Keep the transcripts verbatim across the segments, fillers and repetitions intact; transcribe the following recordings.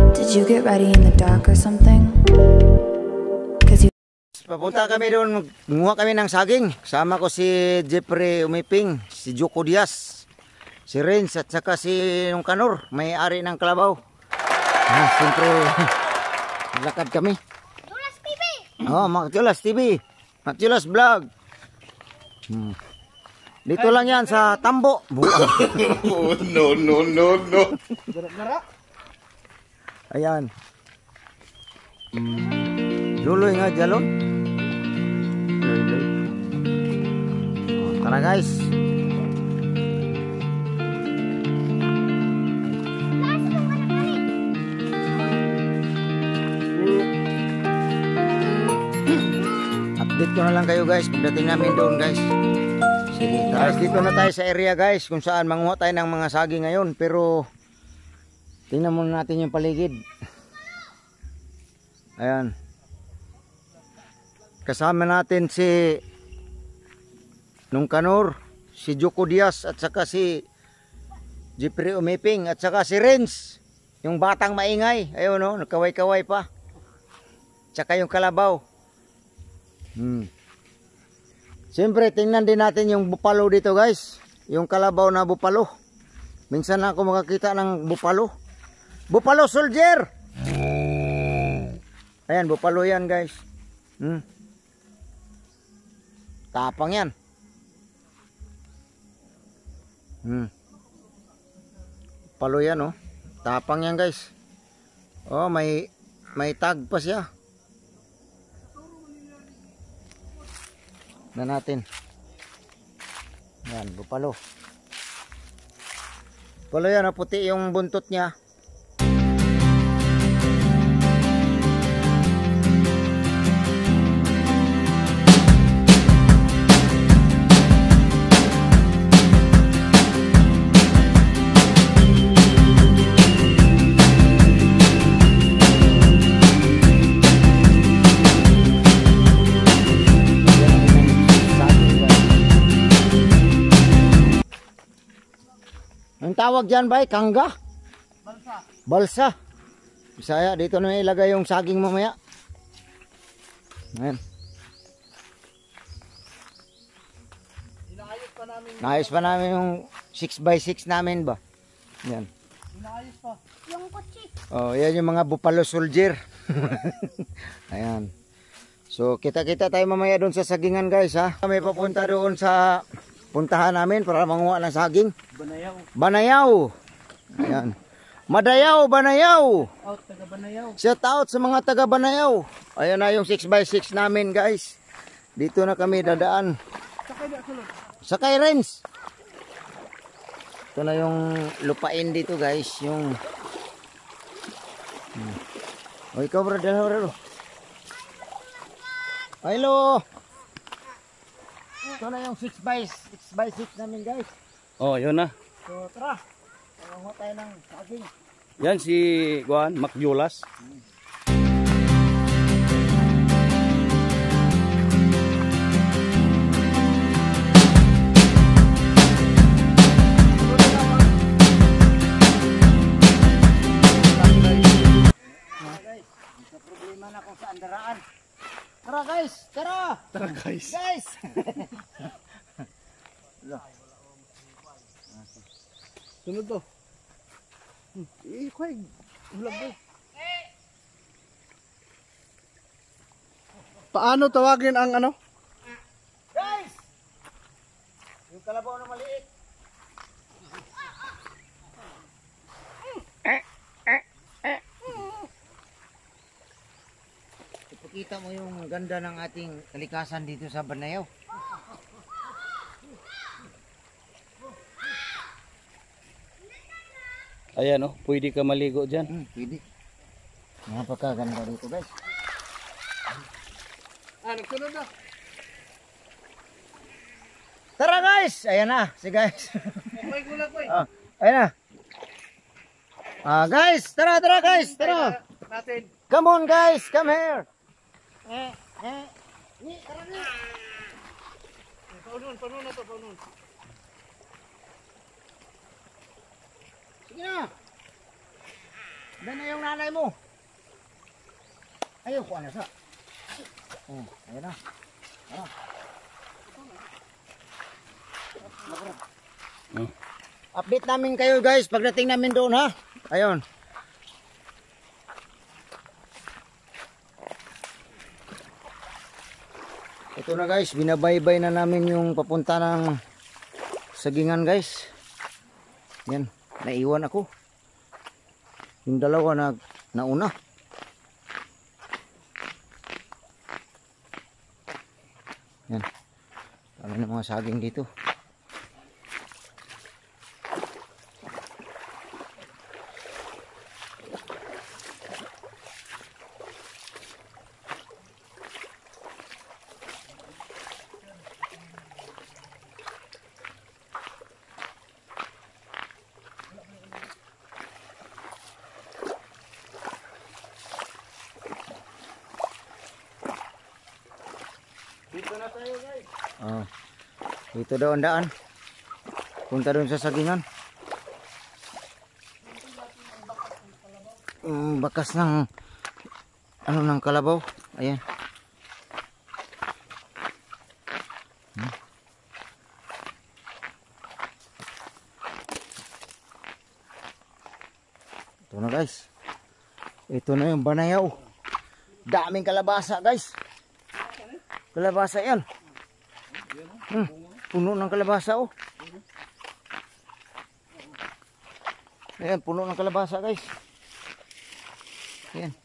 Did you get ready in the dark or something? Cause you... Papunta kami doon, gumawa kami ng saging. Sama ko si Jeffrey Umiping, si Joko Diaz, si Renz at saka si Nung Kanor, may-ari ng Kalabaw. Ah, siyempre, lakad kami. Chulas T V! Oh, Chulas T V, Chulas Vlog. Hmm. Dito lang yan sa Tambo. Oh, no, no, no, no. Ayan. Hmm. Duloy nga jalon. Duloy. Oh, tara guys. Update ko na lang kayo guys pagdating namin doon guys. Sige, guys, dito na tayo sa area guys kung saan manguha tayo ng mga saging ngayon, pero tingnan muna natin yung paligid. Ayan. Kasama natin si Nung Kanor, si Joko Diaz at saka si Jeffrey Umiping at saka si Renz, yung batang maingay. Ayun no, nagkaway-kaway pa. Tsaka yung Kalabaw. Hmm. Siyempre, tingnan din natin yung bupalo dito guys. Yung Kalabaw na bupalo. Minsan ako makakita ng bupalo. Bupalo soldier! Ayan, bupalo yan guys. Hmm. Tapang yan. Hmm. Bupalo yan oh. Tapang yan guys. Oh, may may tag pa siya. Na natin. Yan, bupalo. Bupalo yan, oh, puti yung buntot niya. Ang tawag dyan ba? Kangga? Balsa. Balsa. Bisaya, dito na ilagay yung saging mamaya. Ayan. Inaayos pa namin. Naayos pa namin yung six by six namin ba? Yan. Inaayos pa. Yung kotse. Oh, yan yung mga bupalo soldier. Ayan. So, kita-kita tayo mamaya doon sa sagingan guys ha. Kami papunta doon sa puntahan namin para manguha ng saging. Banayaw. Banayaw. Ayan. Madayaw, Banayaw. Out, taga Banayaw. Shout out sa mga taga Banayaw. Ayan na yung six by six namin guys. Dito na kami dadaan. Sakay na sulod. Sakay Renz. Ito na yung lupain dito guys. Yung hmm. O ikaw bro, dala bro. Hello. Ito na yung six by six namin guys. Oh, yun na. So tara. Manguha tayo ng saging. Yan si Juan Macjulas. Problema na kung saan daraan. Tara guys, tara. Tara guys. Guys. Sunod to. Hmm. Eh, kway. Vlog ko. Paano tawagin ang ano? Guys. Yung kalabaw na maliit. Ipakita mo yung ganda ng ating kalikasan dito sa Banayaw. Ayan oh, pwede ka maligo dyan. Hmm, pwede. Napakaganda dito guys. Ah, nagsunod na. Tara guys! Ayan na, si guys. Kway, gula, kway. Ah, ayan na. Ah, guys, tara, tara guys, tara. Natin. Come on guys, come here. Eh, eh. Ni, tara ni. Paunon, paunon na to, paunon. Sige na. Dan na yung nanay mo. Ayaw ko ano sa. Oh, ayan na. Ah. Oh. Update namin kayo guys pagdating namin doon ha. Ayun. Ito na guys, binabaybay na namin yung papunta ng sagingan guys. Yan, naiwan ako. Yung dalawa na nauna. Yan. Kami ng mga saging dito. Dito na tayo guys. Oh. Dito daw ang daan. Punta doon sa sagingan. Mm, bakas ng ano ng kalabaw. Ayan. Hmm. Ito na guys. Ito na yung banayaw. Daming kalabasa guys. Kalabasa yan. Hmm, puno ng kalabasa oh. Ayan, puno ng kalabasa guys. Ayan.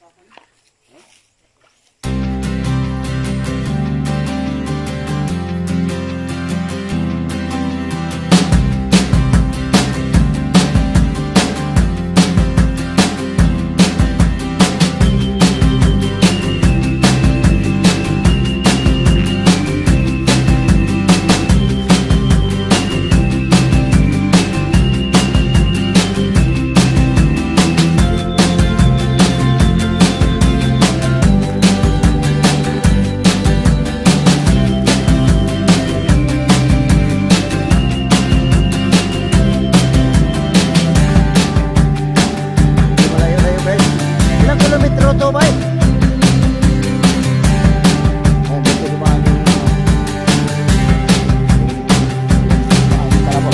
Malayo-layo guys. Ilang kilometro to ba? Ayan, dito dumaan yung ang kalabaw.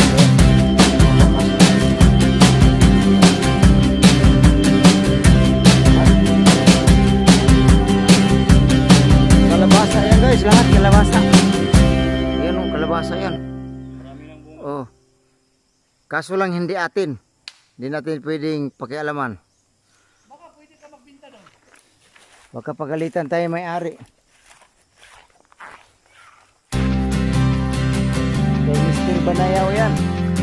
Kalabasa yan guys, lahat kalabasa. Yan o, kalabasa yan. Oh. Kaso lang hindi atin. Hindi natin pwedeng pakialaman. Baka pwede ka magbinta doon. Baka pagalitan tayo may-ari. Kay mister Banayaw yan.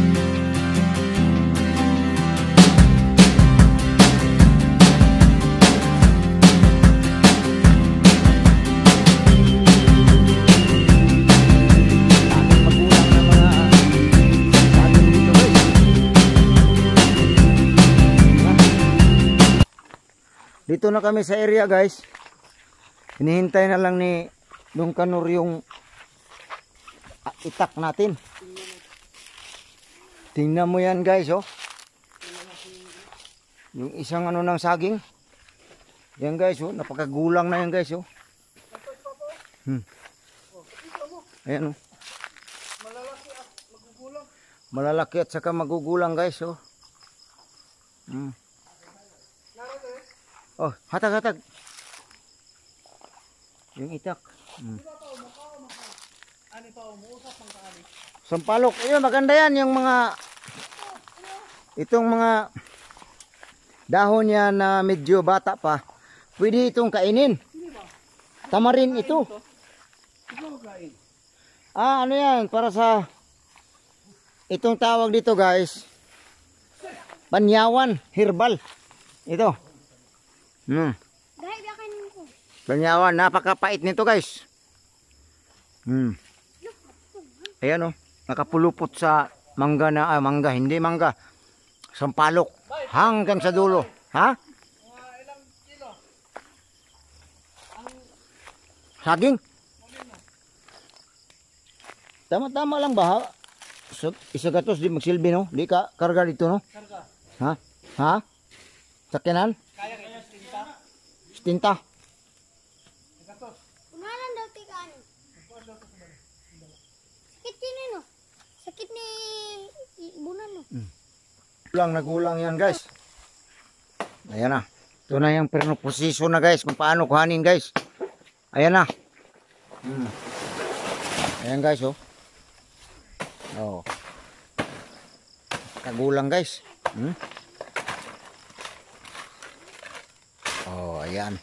Daming magulang ng mga saging dito guys. Dito na kami sa area guys. Hinihintay na lang ni Dong Kanor yung ah, itak natin. Tingnan mo yan guys oh. Yung isang ano ng saging. Yan guys oh, napakagulang na yan guys oh. Hmm. Ayan oh. Malalaki at magugulang. Malalaki at saka magugulang guys oh. Hmm. Narito eh. Oh, hatag-hatag. Yung itak. Hmm. Ani pa umuusap ng kaani. Sampalok. Ayun, maganda yan yung mga itong mga dahon niya na medyo bata pa. Pwede itong kainin. Tamarin ito. Ikaw kain. Ah, ano yan? Para sa itong tawag dito guys. Banyawan, herbal. Ito. Hmm. Dahil ba kanin ko? Banyawan, napakapait nito guys. Hmm. Ayan oh, nakapulupot sa mangga na, ah, mangga, hindi mangga. Sampalok, hanggang sa dulo. Ha? Mga ilang kilo? Saging? Tama-tama lang ba ha? Isa, isa gatos di magsilbi no? Di ka karga dito no? Karga. Ha? Ha? Sakyanan? Kaya kaya tinta. Stinta. Unalan daw tika ano. Sakit yun ano. Sakit ni Bunan no. Kulang nagulang yan guys. Ayan na. Ito na yung pernoposisyon na guys. Kung paano kuhanin guys. Ayan na. Hmm. Ayan guys oh. Oh. Kagulang guys. Hmm. Oh ayan.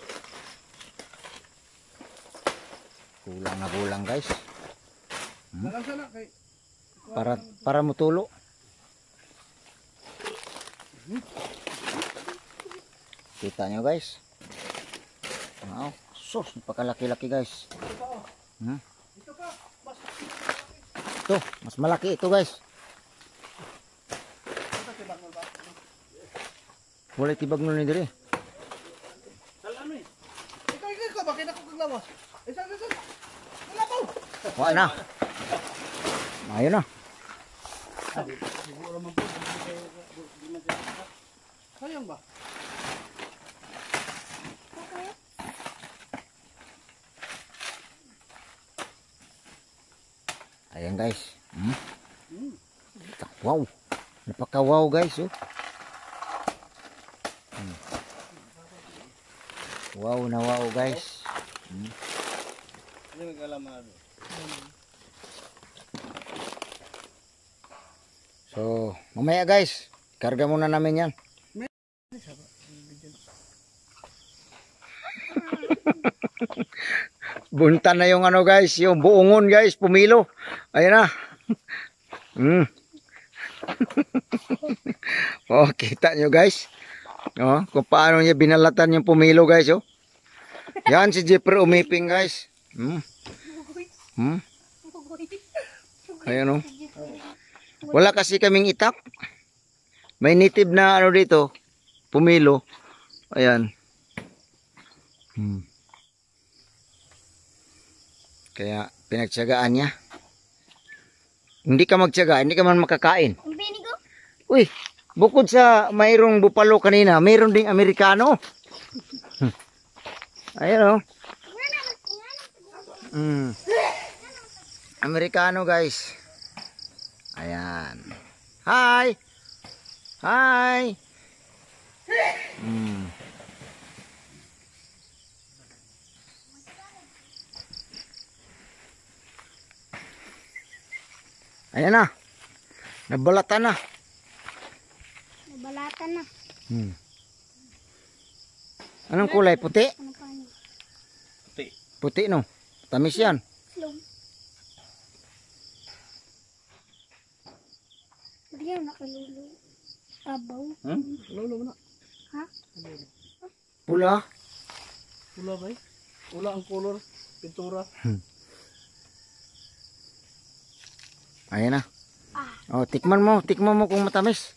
Kulang na kulang guys. Dalang sana kay Para para mutulo. Kita nyo guys. Wow, sus, napakalaki-laki guys. Hmm? Ito, mas malaki ito guys. Wala tibag nun ni dire. Sal ano eh. Ikaw ikaw ikaw bakit ako kaglawas? Eh sal sal. Wala po. Wala na. Ayun na. Sayang ba? Ayan guys. Hmm? Wow. Napaka-wow guys oh. Hmm. Wow na wow guys. Hmm. So, mamaya guys, karga muna namin yan. Bunta na yung ano guys, yung buongon guys, pumilo. Ayan na. Mm. Oh, kita nyo guys. Oh, kung paano niya binalatan yung pumilo guys oh. Yan si Jeffrey umiping guys. Hmm. Hmm. Ayan oh. Wala kasi kaming itak. May native na ano dito, pumilo. Ayan. Hmm. Kaya pinagtiyagaan niya. Hindi ka magtiyaga, hindi ka man makakain. Ang binigo. Uy, bukod sa mayroong bupalo kanina, mayroon ding Amerikano. Ayan o. Mm. Amerikano guys. Ayan. Hi! Hi! Mm. Ayan na. Nabalatan na. Nabalatan na. Hmm. Anong kulay? Puti? Ano pa niya? Puti. Puti no. Tamis yan. Slow. Diyan nakalulo. Tabaw. Hmm? Lolo mo na. Ha? Pula. Pula ba eh? Pula ang color, pintura. Ayan na. Oh, tikman mo. Tikman mo kung matamis.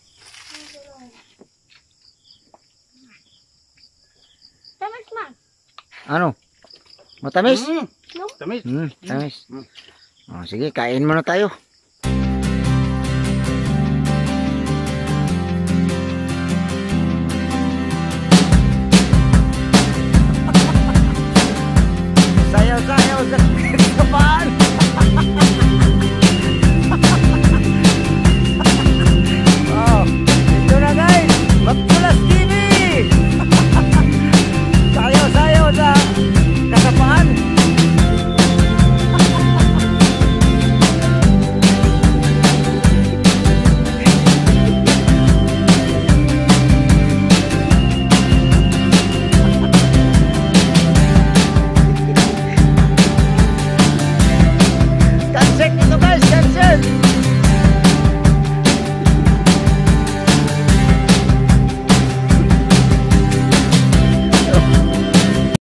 Tamis man. Ano? Matamis? Slow. Tamis. Hmm, tamis. Oh, sige, kain muna tayo.